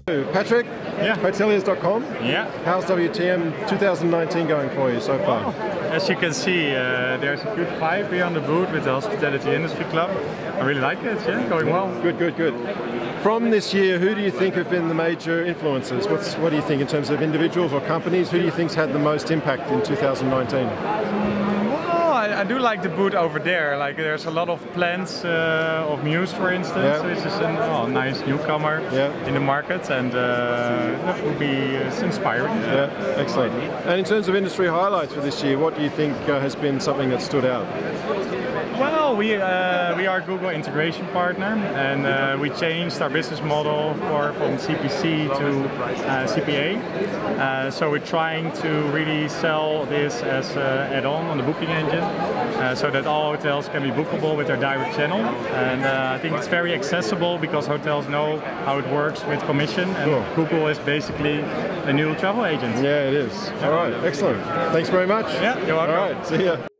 Patrick, yeah. Hoteliers.com. Yeah. How's WTM 2019 going for you so far? As you can see, there's a good vibe here on the booth with the Hospitality Industry Club. I really like it, yeah, going well. Good, good, good. From this year, who do you think have been the major influencers? What do you think in terms of individuals or companies? Who do you think's had the most impact in 2019? I do like the booth over there. Like there's a lot of plans of Muse, for instance, which is a nice newcomer in the market, and that will be inspiring. Yeah, excellent. And in terms of industry highlights for this year, what do you think has been something that stood out? Well, we are Google integration partner, and we changed our business model from CPC to CPA. So we're trying to really sell this as an add-on on the booking engine, so that all hotels can be bookable with their direct channel. And I think it's very accessible because hotels know how it works with commission, and Google is basically a new travel agent. Yeah, it is. All right, excellent. Thanks very much. Yeah, you're welcome. All right, see ya.